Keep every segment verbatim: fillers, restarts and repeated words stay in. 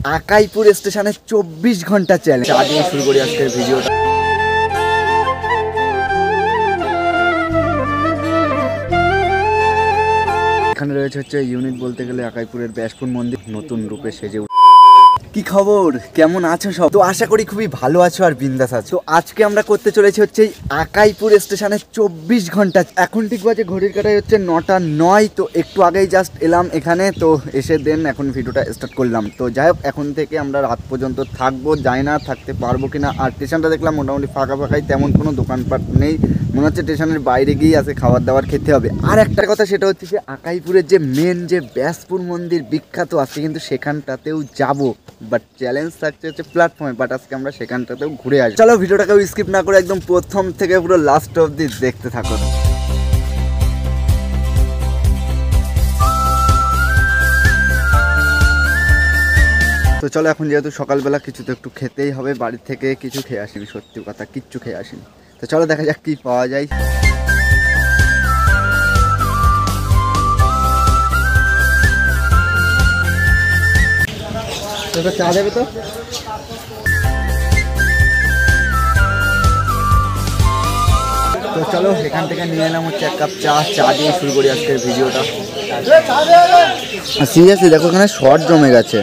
আকাইপুর স্টেশনে চব্বিশ ঘন্টা চ্যালেঞ্জ আগে শুরু করি আজকের ভিডিওটা। এখানে রয়েছে হচ্ছে ইউনিট বলতে গেলে আকাইপুরের ব্যাসপুর মন্দির নতুন রূপে সেজে। কি খবর, কেমন আছো সব? তো আশা করি খুবই ভালো আছো আর বিন্দাস আছো। তো আজকে আমরা করতে চলেছি হচ্ছে আকাইপুর স্টেশনে চব্বিশ ঘন্টা। এখন ঠিক বাজে ঘড়ির কাটায় হচ্ছে নটা নয়। তো একটু আগেই জাস্ট এলাম এখানে, তো এসে দেন এখন ভিডিওটা স্টার্ট করলাম। তো যাই হোক, এখন থেকে আমরা রাত পর্যন্ত থাকবো, যাই না থাকতে পারবো কিনা। আর স্টেশনটা দেখলাম মোটামুটি ফাঁকা ফাঁকাই, তেমন কোনো দোকানপাট নেই, মনে হচ্ছে স্টেশনের বাইরে গিয়ে আজকে খাবার দাবার খেতে হবে। আর একটা কথা, সেটা হচ্ছে যে আকাইপুরের যে মেন যে ব্যাসপুর মন্দির বিখ্যাত আছে, কিন্তু সেখানটাতেও যাবো, বাট চ্যালেঞ্জ থাকছে হচ্ছে প্ল্যাটফর্মে। বাট আজকে আমরা সেখানটাতেও ঘুরে আসি। চলো ভিডিওটাকেও স্কিপ না করে একদম প্রথম থেকে পুরো লাস্ট অবধি দেখতে থাকো। তো চলো, এখন যেহেতু সকালবেলা কিছু তো একটু খেতেই হবে, বাড়ি থেকে কিছু খেয়ে আসিনি, সত্যি কথা কিচ্ছু খেয়ে আসিনি। তো চলো দেখা যাক কি পাওয়া যায়। তো চা দেবে তো? তো চলো এখান থেকে নিয়ে এলাম হচ্ছে এক কাপ চা। চা দিয়ে শুরু করি আজকের ভিডিওটা। সিরিয়াসলি দেখো, এখানে শর্ট জমে গেছে।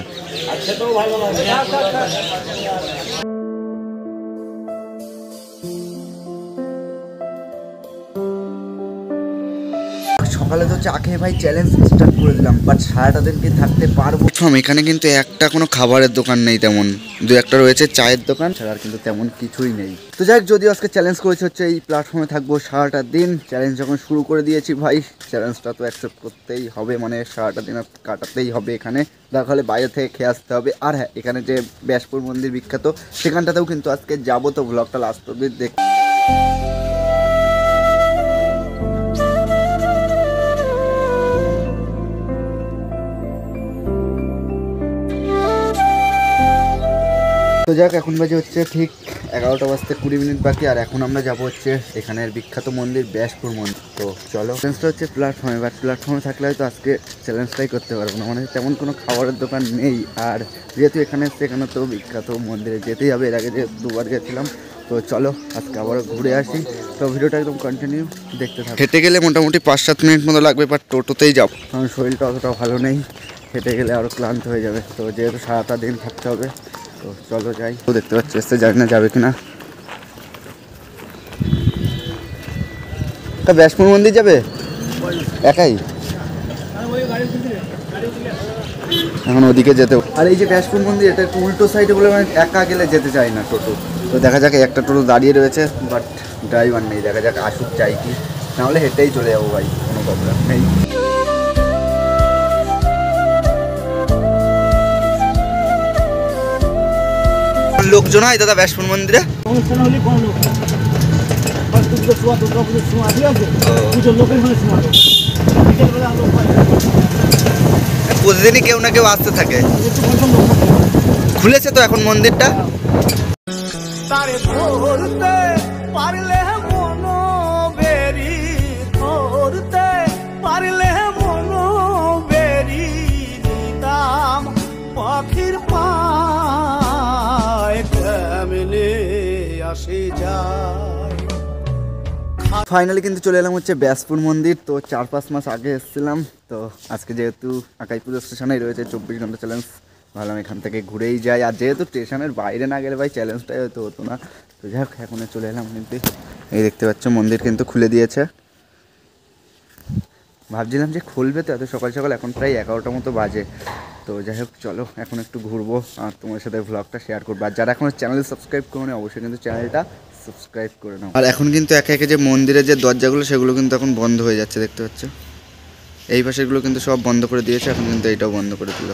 সকালে তো চা খেয়ে ভাই চ্যালেঞ্জ স্টার্ট করে দিলাম, বাট সারাটা দিন কি থাকতে পারবো? এখানে কিন্তু একটা কোনো খাবারের দোকান নেই, তেমন দু একটা রয়েছে চায়ের দোকান ছাড়া, আর কিন্তু তেমন কিছুই নেই। তো যাই হোক, যদিও আজকে চ্যালেঞ্জ করেছে হচ্ছে এই প্ল্যাটফর্মে থাকবো সারাটা দিন। চ্যালেঞ্জ যখন শুরু করে দিয়েছি ভাই, চ্যালেঞ্জটা তো অ্যাকসেপ্ট করতেই হবে, মানে সারাটা দিন কাটাতেই হবে এখানে। দেখা হলে বাইরে থেকে খেয়ে আসতে হবে। আর হ্যাঁ, এখানে যে ব্যাসপুর মন্দির বিখ্যাত, সেখানটাতেও কিন্তু আজকে যাবো। তো ব্লগটা লাস্ট অবধি দেখ। তো যাক, এখন বাজে হচ্ছে ঠিক এগারোটা বাজতে কুড়ি মিনিট বাকি। আর এখন আমরা যাবো হচ্ছে এখানের বিখ্যাত মন্দির ব্যাসপুর মন্দির। তো চলো, চ্যালেঞ্জটা হচ্ছে প্ল্যাটফর্মে, বাট প্ল্যাটফর্মে থাকলে হয়তো আজকে চ্যালেঞ্জটাই করতে পারবো না, মানে তেমন কোনো খাবারের দোকান নেই। আর যেহেতু এখানে সেখানে তো বিখ্যাত মন্দিরে যেতেই হবে, এর আগে যে দুবার গেছিলাম। তো চলো আজকে আবারও ঘুরে আসি। তো ভিডিওটা একদম কন্টিনিউ দেখতে থাকো। হেঁটে গেলে মোটামুটি পাঁচ সাত মিনিট মতো লাগবে, বাট টোটোতেই যাবো, কারণ শরীরটা অতটা ভালো নেই, হেঁটে গেলে আরও ক্লান্ত হয়ে যাবে। তো যেহেতু সারাটা দিন থাকতে হবে, তো চলো যাই। তো দেখতে পাচ্ছি এসে জানি না যাবে কিনা। তা ব্যাসপুর মন্দির যাবে একাই? এখন ওদিকে যেতে। আর এই যে ব্যাসপুর মন্দির, এটা একটু উল্টো সাইডে বলে, মানে একা গেলে যেতে চাই না টোটো। তো দেখা যাক, একটা টোটো দাঁড়িয়ে রয়েছে, বাট ড্রাইভার নেই। দেখা যাক আসুক, চাই কি, নাহলে হেঁটেই চলে যাবো ভাই, কোনো প্রবলেম নেই। লোকজন হয় দাদা ব্যাসপুর মন্দিরে? প্রতিদিনই কেউ না কেউ আসতে থাকে। খুলেছে তো এখন মন্দিরটা। ফাইনালি কিন্তু চলে এলাম হচ্ছে ব্যাসপুর মন্দির। তো চার পাঁচ মাস আগে এসেছিলাম, তো আজকে যেহেতু আকাইপুর স্টেশনেই রয়েছে চব্বিশ ঘন্টা চ্যালেঞ্জ, ভাবলাম এখান থেকে ঘুরেই যাই। আর যেহেতু স্টেশনের বাইরে না গেলে ভাই চ্যালেঞ্জটাই হয়তো হতো না। তো যাই হোক, এখন চলে এলাম। কিন্তু এই দেখতে পাচ্ছ মন্দির কিন্তু খুলে দিয়েছে। ভাবছিলাম যে খুলবে তো এত সকাল সকাল, এখন প্রায় এগারোটা মতো বাজে। তো যাই হোক, চলো এখন একটু ঘুরবো আর তোমার সাথে ভ্লগটা শেয়ার করবো। আর যারা এখন চ্যানেল সাবস্ক্রাইব করো না, অবশ্যই কিন্তু চ্যানেলটা সাবস্ক্রাইব করে নাও। আর এখন কিন্তু একে একে যে মন্দিরের যে দরজাগুলো, সেগুলো কিন্তু এখন বন্ধ হয়ে যাচ্ছে, দেখতে পাচ্ছ। এই পাশেগুলো কিন্তু সব বন্ধ করে দিয়েছে, এখন কিন্তু এইটাও বন্ধ করে দিল।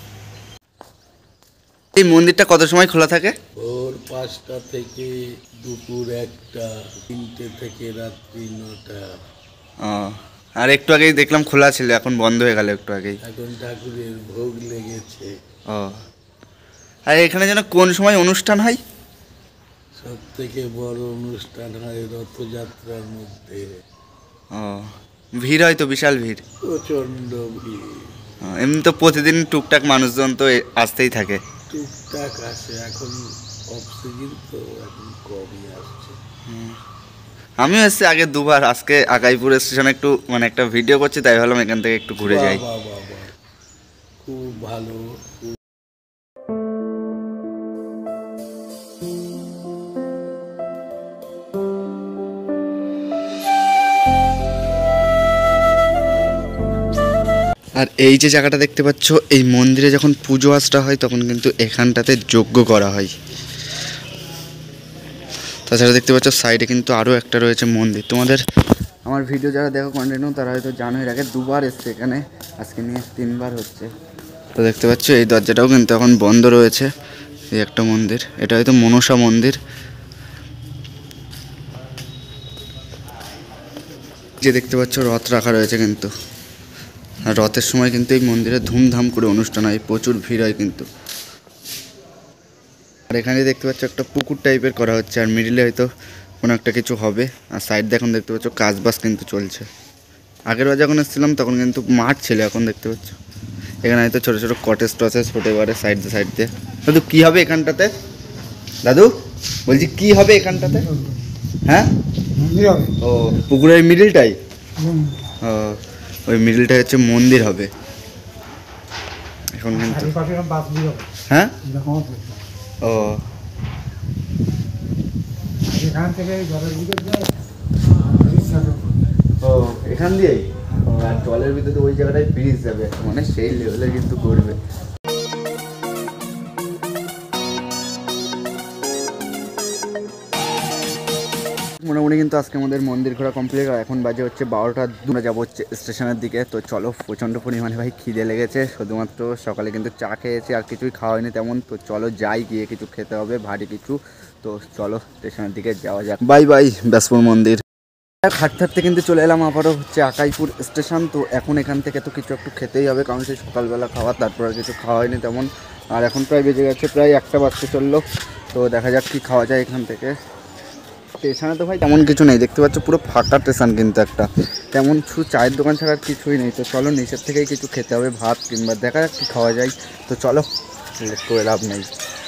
এই মন্দিরটা কত সময় খোলা থাকে? ভোর পাঁচটা থেকে দুপুর একটা, তিনটে থেকে রাত্রি নটা। ও, আর একটু আগেই দেখলাম খোলা ছিল, এখন বন্ধ হয়ে গেল একটু আগেই। এখন ঠাকুরের ভোগ লেগেছে। ও, আর এখানে যেন কোন সময় অনুষ্ঠান হয়? সব থেকে বড় অনুষ্ঠান হয় রথযাত্রার মধ্যে। ও, ভিড় হয় তো, বিশাল ভিড়, প্রচন্ড ভিড়। এমনি তো প্রতিদিন টুকটাক মানুষজন তো আসতেই থাকে। টুকটাক আসে, এখন অফ সিজন তো এখন কমই আসছে। আমিও এসেছি আগে দুবার, আজকে আকাইপুর স্টেশনে একটু মানে একটা ভিডিও করছি, তাই ভাবলাম এখান থেকে একটু ঘুরে যাই। বাহ বাহ বাহ, খুব ভালো। আর এই যে জায়গাটা দেখতে পাচ্ছ, এই মন্দিরে যখন পুজো আচরা হয় তখন কিন্তু এখানটাতে যজ্ঞ করা হয়। তাছাড়া দেখতে পাচ্ছ সাইডে কিন্তু আরও একটা রয়েছে মন্দির। তোমাদের আমার ভিডিও যারা দেখো কন্টিনিউ তারা হয়তো জানো, এর আগে দুবার এসছে এখানে, আজকে নিয়ে তিনবার হচ্ছে। তো দেখতে পাচ্ছ এই দরজাটাও কিন্তু এখন বন্ধ রয়েছে। এই একটা মন্দির, এটা হয়তো মনসা মন্দির। যে দেখতে পাচ্ছ রথ রাখা রয়েছে কিন্তু, আর রথের সময় কিন্তু এই মন্দিরে ধুমধাম করে অনুষ্ঠান হয়, প্রচুর ভিড় হয় কিন্তু। আর এখানে দেখতে পাচ্ছ একটা পুকুর টাইপের করা হচ্ছে, আর মিডিলে হয়তো কোনো একটা কিছু হবে। আর সাইড দিয়ে এখন দেখতে পাচ্ছ কাজবাজ কিন্তু চলছে। আগের বার যখন এসেছিলাম তখন কিন্তু মাঠ ছিল, এখন দেখতে পাচ্ছ এখানে হয়তো ছোটো ছোটো কটেজ টটেজ হতে পারে সাইড দিয়ে সাইড দিয়ে। দাদু কী হবে এখানটাতে? দাদু বলছি কি হবে এখানটাতে? হ্যাঁ ও পুকুরের মিডিলটাই, ও ওই মিডিলটাই হচ্ছে মন্দির হবে এখন কিন্তু। হ্যাঁ ও এখান থেকে ও এখান দিয়েই, আর জলের ভিতরে ওই জায়গাটায় ব্রিজ যাবে, মানে সেই লেভেলে কিন্তু করবে। মোটামুটি কিন্তু আজকে আমাদের মন্দির ঘোরা কমপ্লিট। আর এখন বাজে হচ্ছে বারোটা, দূরে যাবো হচ্ছে স্টেশনের দিকে। তো চলো, প্রচণ্ড পরিমাণে ভাই খিদে লেগেছে, শুধুমাত্র সকালে কিন্তু চা খেয়েছি, আর কিছুই খাওয়া হয়নি তেমন। তো চলো যাই, গিয়ে কিছু খেতে হবে ভারী কিছু। তো চলো স্টেশনের দিকে যাওয়া যাক। বাই বাই ব্যাসপুর মন্দির। হাঁটতে হাঁটতে কিন্তু চলে এলাম আবারও হচ্ছে আকাইপুর স্টেশন। তো এখন এখান থেকে তো কিছু একটু খেতেই হবে, কারণ সেই সকালবেলা খাওয়া, তারপর আর কিছু খাওয়া হয়নি তেমন। আর এখন প্রায় বেজে গেছে, প্রায় একটা বাজতে চললো। তো দেখা যাক কী খাওয়া যায় এখান থেকে। স্টেশনে তো ভাই তেমন কিছু নেই, দেখতে পাচ্ছ পুরো ফাঁকা স্টেশন কিন্তু একটা, তেমন শুধু চায়ের দোকান ছাড়া আর কিছুই নেই। তো চলো নিচের থেকেই কিছু খেতে হবে, ভাত কিংবা দেখা যাক কী খাওয়া যায়। তো চলো, লেট করে লাভ নেই।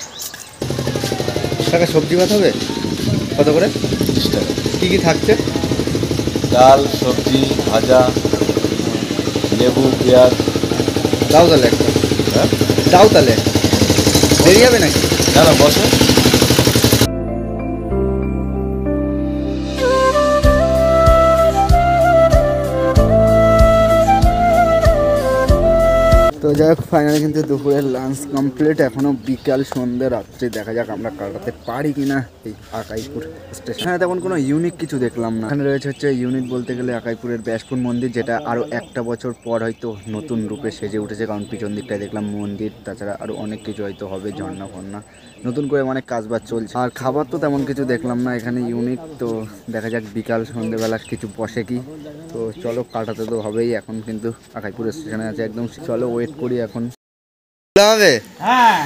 টাকা সবজি ভাত হবে কত করে? কী কী থাকছে? ডাল, সবজি, ভাজা, লেবু, পেঁয়াজ। দাও তাহলে একটা। হ্যাঁ দাও তাহলে, দেরি হবে নাকি? না না, বসো। তো যাই হোক, ফাইনালি কিন্তু দুপুরের লাঞ্চ কমপ্লিট। এখনও বিকাল, সন্ধ্যে, রাত্রি, দেখা যাক আমরা কাটাতে পারি কিনা এই আকাইপুর স্টেশন। হ্যাঁ, তেমন কোনো ইউনিক কিছু দেখলাম না। এখানে রয়েছে হচ্ছে ইউনিক বলতে গেলে আকাইপুরের ব্যাসপুর মন্দির, যেটা আরও একটা বছর পর হয়তো নতুন রূপে সেজে উঠেছে, কারণ পিছন দিকটায় দেখলাম মন্দির। তাছাড়া আরও অনেক কিছু হয়তো হবে, ঝর্ণা ফর্ণা, নতুন করে অনেক কাজবাজ চলছে। আর খাবার তো তেমন কিছু দেখলাম না এখানে ইউনিক। তো দেখা যাক বিকাল সন্ধ্যেবেলা কিছু বসে কি। তো চলো, কাটাতে তো হবেই। এখন কিন্তু আকাইপুর স্টেশনে আছে একদম, চলো ওয়েট করি এখন। হবে হ্যাঁ,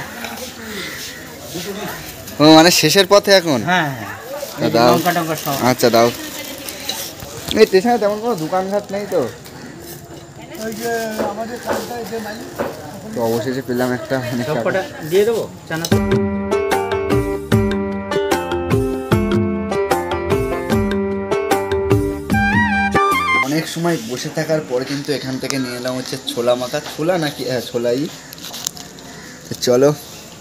ও মানে শেষের পথে এখন? হ্যাঁ দাও, আচ্ছা দাও। এই স্টেশনে তেমন কোনো দোকানঘাট নেই তো। তো অবশেষে পেলাম একটা, অনেক টাকা দিয়ে দেবো চানা। অনেক সময় বসে থাকার পর কিন্তু এখান থেকে নিয়ে এলাম হচ্ছে ছোলা মাখা। ছোলা নাকি? হ্যাঁ ছোলাই। চলো,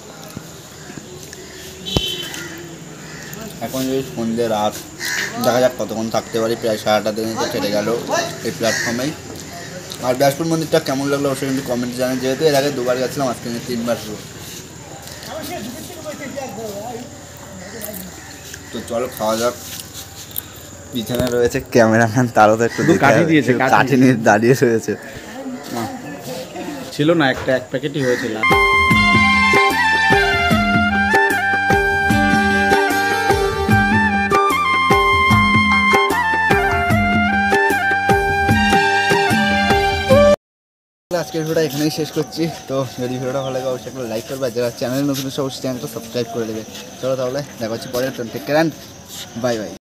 এখন যদি সন্ধ্যে রাত, দেখা যাক কতক্ষণ থাকতে পারি। প্রায় সারাটা দিন তো কেটে গেল এই প্ল্যাটফর্মেই। আর ব্যাসপুর মন্দিরটা কেমন লাগলো অবশ্যই কিন্তু কমেন্ট জানান। যেহেতু এর আগে দুবার গেছিলাম, আজকে আমি তিনবার শুরু। তো চলো খাওয়া যাক। পিছনে রয়েছে ক্যামেরাম্যান, তারও তো একটু কাঠি দিয়েছে, কাঠি নিয়ে দাঁড়িয়ে রয়েছে। ছিল না, একটা এক প্যাকেটই হয়েছিল। আজকের ভিডিওটা এখানেই শেষ করছি। তো যদি ভিডিওটা ভালো লাগে অবশ্যই একটা লাইক করবে, আর যারা চ্যানেল নতুন অবশ্যই চ্যানেলটা সাবস্ক্রাইব করে দেবে। চলো তাহলে দেখা হচ্ছে পরে। Take care and bye by.